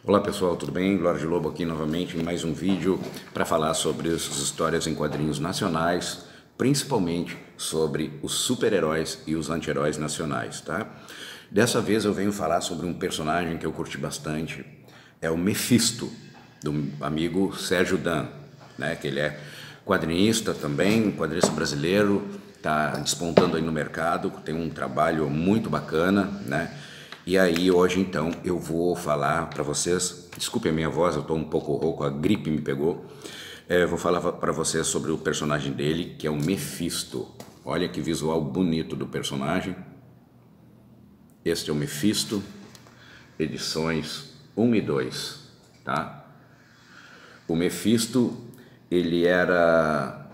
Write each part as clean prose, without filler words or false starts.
Olá pessoal, tudo bem? Lorde Lobo aqui novamente em mais um vídeo para falar sobre as histórias em quadrinhos nacionais, principalmente sobre os super-heróis e os anti-heróis nacionais, tá? Dessa vez eu venho falar sobre um personagem que eu curti bastante, é o Mephisto, do amigo Sérgio Dan, né? Que ele é quadrinista também, um quadrinista brasileiro, tá despontando aí no mercado, tem um trabalho muito bacana, né? E aí hoje então eu vou falar para vocês, desculpe a minha voz, eu estou um pouco rouco, a gripe me pegou. Vou falar para vocês sobre o personagem dele, que é o Mephisto. Olha que visual bonito do personagem. Este é o Mephisto, edições 1 e 2, tá? O Mephisto, ele era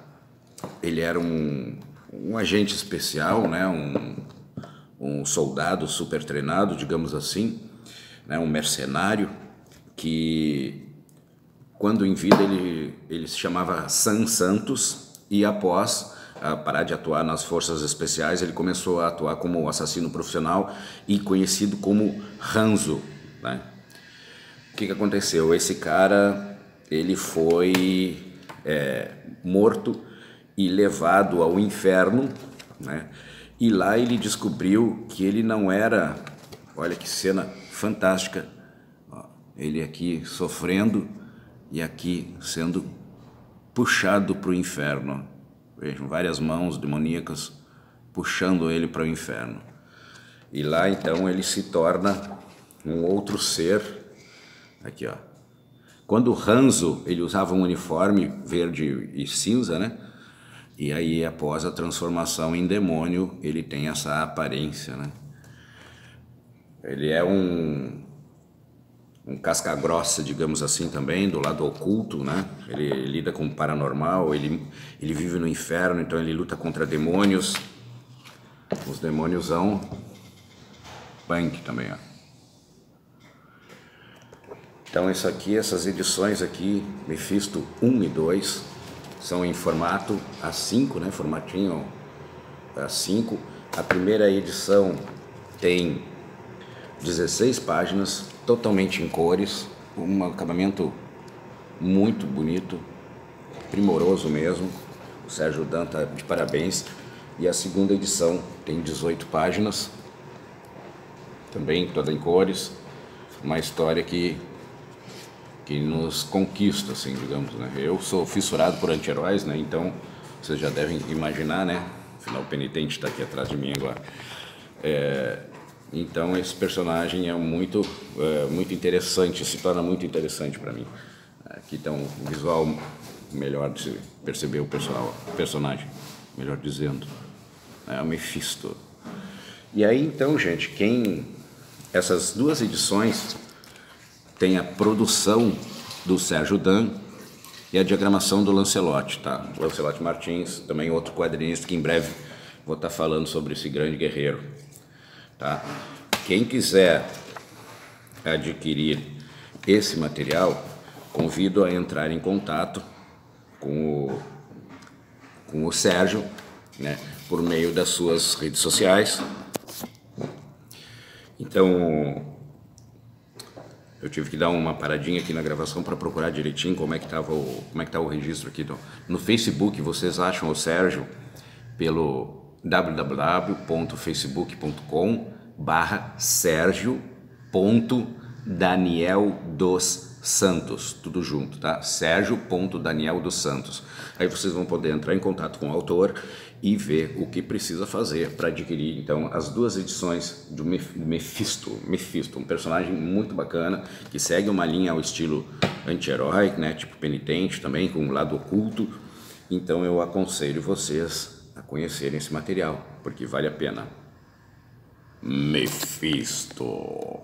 um agente especial, né? Um soldado super treinado, digamos assim, né? Um mercenário que, quando em vida, ele se chamava San Santos, e após parar de atuar nas forças especiais, ele começou a atuar como assassino profissional e conhecido como Hanzo, né? O que aconteceu? Esse cara, ele foi morto e levado ao inferno, né? E lá ele descobriu que ele não era, olha que cena fantástica, ó, ele aqui sofrendo e aqui sendo puxado para o inferno. Vejam, várias mãos demoníacas puxando ele para o inferno. E lá então ele se torna um outro ser, aqui ó. Quando Hanzo, ele usava um uniforme verde e cinza, né? E aí, após a transformação em demônio, ele tem essa aparência, né? Ele é um casca-grossa, digamos assim, também, do lado oculto, né? Ele lida com o paranormal, ele vive no inferno, então ele luta contra demônios. Os demônios são punk também, ó. Então, isso aqui, essas edições aqui, Mephisto 1 e 2, são em formato A5, né? Formatinho A5. A primeira edição tem 16 páginas, totalmente em cores, um acabamento muito bonito, primoroso mesmo. O Sérgio Dan tá de parabéns. E a segunda edição tem 18 páginas, também toda em cores, uma história que nos conquista, assim, digamos, né? Eu sou fissurado por anti-heróis, né? Então, vocês já devem imaginar, né? Afinal, o Penitente está aqui atrás de mim agora. Então, esse personagem é muito interessante, se torna muito interessante para mim. Aqui está um visual melhor de se perceber o personagem, melhor dizendo. É o Mephisto. E aí, então, gente, essas duas edições tem a produção do Sérgio Dan e a diagramação do Lancelotti, tá? Lancelotti Martins, também outro quadrinista que em breve vou estar falando sobre esse grande guerreiro, tá? Quem quiser adquirir esse material, convido a entrar em contato com o Sérgio, né? Por meio das suas redes sociais. Então, eu tive que dar uma paradinha aqui na gravação para procurar direitinho como é que tá o registro aqui. No Facebook vocês acham o Sérgio pelo www.facebook.com/Sergio.Daniel dos Santos, tudo junto, tá? Sergio.Daniel dos Santos. Aí vocês vão poder entrar em contato com o autor e ver o que precisa fazer para adquirir, então, as duas edições do Mephisto, um personagem muito bacana, que segue uma linha ao estilo anti-herói, né, tipo Penitente também, com um lado oculto. Então eu aconselho vocês a conhecerem esse material, porque vale a pena. Mephisto.